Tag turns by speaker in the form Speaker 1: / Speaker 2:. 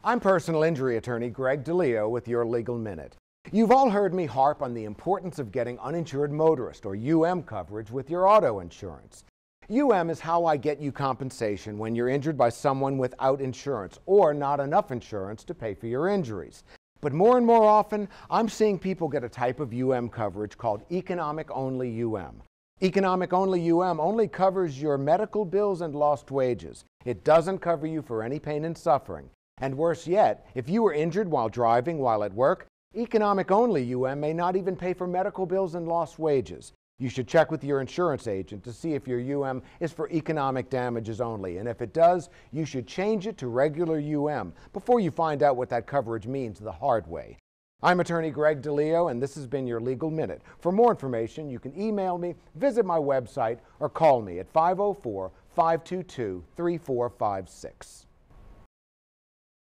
Speaker 1: I'm personal injury attorney Greg DeLeo with your Legal Minute. You've all heard me harp on the importance of getting uninsured motorist or UM coverage with your auto insurance. UM is how I get you compensation when you're injured by someone without insurance or not enough insurance to pay for your injuries. But more and more often, I'm seeing people get a type of UM coverage called economic only UM. Economic only UM only covers your medical bills and lost wages. It doesn't cover you for any pain and suffering. And worse yet, if you were injured while driving while at work, economic only UM may not even pay for medical bills and lost wages. You should check with your insurance agent to see if your UM is for economic damages only, and if it does, you should change it to regular UM before you find out what that coverage means the hard way. I'm attorney Greg DeLeo, and this has been your Legal Minute. For more information, you can email me, visit my website, or call me at 504-522-3456.